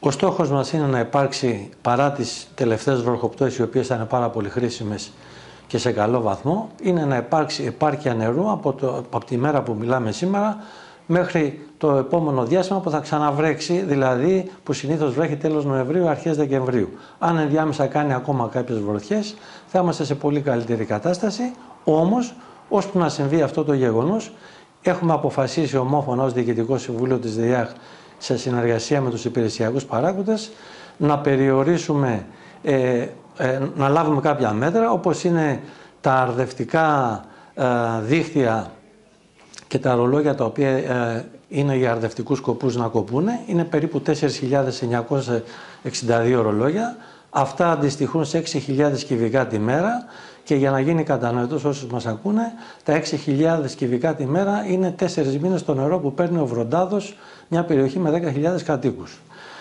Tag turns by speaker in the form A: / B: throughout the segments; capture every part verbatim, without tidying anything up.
A: Ο στόχος μας είναι να υπάρξει, παρά τις τελευταίες βροχοπτώσεις, οι οποίες θα είναι πάρα πολύ χρήσιμες και σε καλό βαθμό, είναι να υπάρξει επάρκεια νερού από, το, από τη μέρα που μιλάμε σήμερα μέχρι το επόμενο διάστημα που θα ξαναβρέξει, δηλαδή που συνήθως βρέχει τέλος Νοεμβρίου, αρχές Δεκεμβρίου. Αν ενδιάμεσα κάνει ακόμα κάποιες βροχές, θα είμαστε σε πολύ καλύτερη κατάσταση. Όμως, ώσπου να συμβεί αυτό το γεγονός, έχουμε αποφασίσει ομόφωνα ως Διοικητικό Συμβούλιο της ΔΕΙΑΧ, σε συνεργασία με τους υπηρεσιακούς παράγοντες, να περιορίσουμε, ε, ε, να λάβουμε κάποια μέτρα, όπως είναι τα αρδευτικά ε, δίχτυα και τα ρολόγια τα οποία ε, είναι για αρδευτικούς σκοπούς να κοπούνε. Είναι περίπου τέσσερις χιλιάδες εννιακόσια εξήντα δύο ρολόγια. Αυτά αντιστοιχούν σε έξι χιλιάδες κυβικά τη μέρα και για να γίνει κατανοητός όσους μας ακούνε, τα έξι χιλιάδες κυβικά τη μέρα είναι τέσσερις μήνες το νερό που παίρνει ο Βροντάδος, μια περιοχή με δέκα χιλιάδες κατοίκους.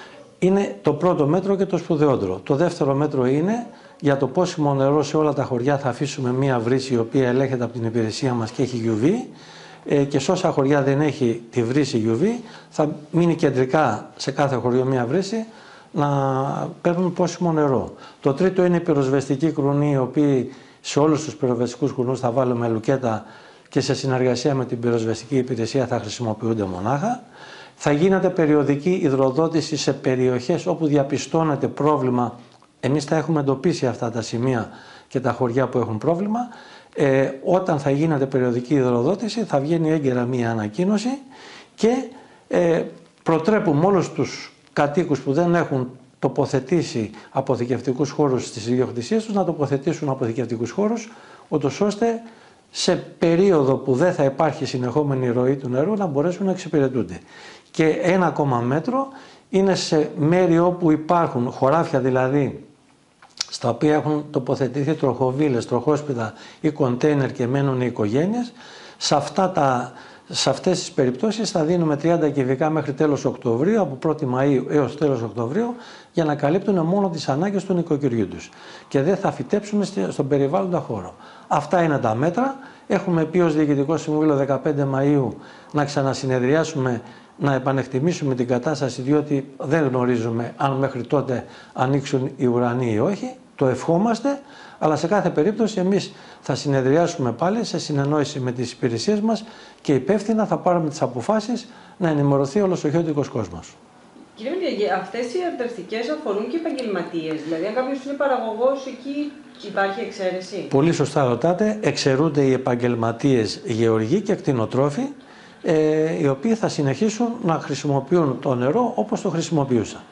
A: Είναι το πρώτο μέτρο και το σπουδαιότερο. Το δεύτερο μέτρο είναι για το πόσιμο νερό σε όλα τα χωριά θα αφήσουμε μια βρύση η οποία ελέγχεται από την υπηρεσία μας και έχει γιου βι ε, και σε όσα χωριά δεν έχει τη βρύση γιου βι θα μείνει κεντρικά σε κάθε χωριό μια βρύση να παίρνουν πόσιμο νερό. Το τρίτο είναι οι πυροσβεστικοί κρουνοί, οι οποίοι σε όλους τους πυροσβεστικούς κρουνούς θα βάλουμε λουκέτα και σε συνεργασία με την πυροσβεστική υπηρεσία θα χρησιμοποιούνται μονάχα. Θα γίνεται περιοδική υδροδότηση σε περιοχές όπου διαπιστώνεται πρόβλημα. Εμείς θα έχουμε εντοπίσει αυτά τα σημεία και τα χωριά που έχουν πρόβλημα. Ε, όταν θα γίνεται περιοδική υδροδότηση θα βγαίνει έγκαιρα μία ανακοίνωση και ε, προτρέπουμε όλους τους κατοίκους που δεν έχουν τοποθετήσει αποθηκευτικούς χώρους στις ιδιοκτησίες τους να τοποθετήσουν αποθηκευτικούς χώρους, ούτως ώστε σε περίοδο που δεν θα υπάρχει συνεχόμενη ροή του νερού να μπορέσουν να εξυπηρετούνται. Και ένα ακόμα μέτρο είναι σε μέρη όπου υπάρχουν χωράφια, δηλαδή στα οποία έχουν τοποθετηθεί τροχοβίλες, τροχόσπιδα ή κοντέινερ και μένουν οι οικογένειες, σε, αυτά τα, σε αυτές τις περιπτώσεις θα δίνουμε τριάντα κυβικά μέχρι τέλος Οκτωβρίου, από πρώτη Μαΐου έως τέλος Οκτωβρίου, για να καλύπτουν μόνο τις ανάγκες του νοικοκυριού τους και δεν θα φυτέψουν στον περιβάλλοντα χώρο. Αυτά είναι τα μέτρα. Έχουμε πει ως Διοικητικό Συμβούλιο δεκαπέντε Μαΐου να ξανασυνεδριάσουμε, να επανεκτιμήσουμε την κατάσταση, διότι δεν γνωρίζουμε αν μέχρι τότε ανοίξουν οι ουρανοί ή όχι. Το ευχόμαστε, αλλά σε κάθε περίπτωση εμείς θα συνεδριάσουμε πάλι σε συνεννόηση με τις υπηρεσίες μας και υπεύθυνα θα πάρουμε τις αποφάσεις να ενημερωθεί όλος ο χιώτικος κόσμος.
B: Κύριε Μιλιαγή, αυτές οι αρδευτικές αφορούν και επαγγελματίες, δηλαδή αν κάποιος είναι παραγωγός, εκεί υπάρχει εξαίρεση?
A: Πολύ σωστά ρωτάτε, εξαιρούνται οι επαγγελματίες γεωργοί και κτηνοτρόφοι, ε, οι οποίοι θα συνεχίσουν να χρησιμοποιούν το νερό όπως το χρησιμοποιούσαν.